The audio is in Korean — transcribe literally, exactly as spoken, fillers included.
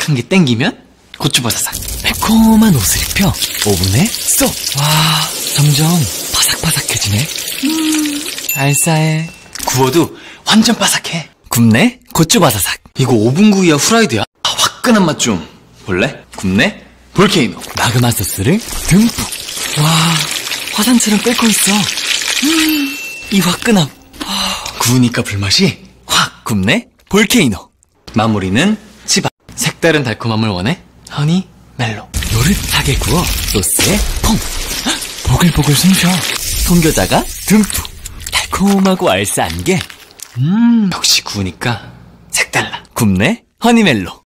바삭한 게 땡기면 고추바사삭. 매콤한 옷을 입혀 오븐에 쏙. 와, 점점 바삭바삭해지네. 음, 알싸해. 구워도 완전 바삭해. 굽네 고추바사삭. 이거 오븐구이야 후라이드야? 아, 화끈한 맛 좀 볼래? 굽네 볼케이노. 마그마 소스를 듬뿍. 와, 화산처럼 끓고 있어. 음, 이 화끈함. 구우니까 불맛이 확. 굽네 볼케이노. 마무리는 치밥. 색다른 달콤함을 원해? 허니 멜로. 노릇하게 구워 소스에 퐁. 보글보글 숨쉬어. 송겨자가 듬뿍. 달콤하고 알싸한 게 음, 역시 구우니까 색달라. 굽네 허니멜로.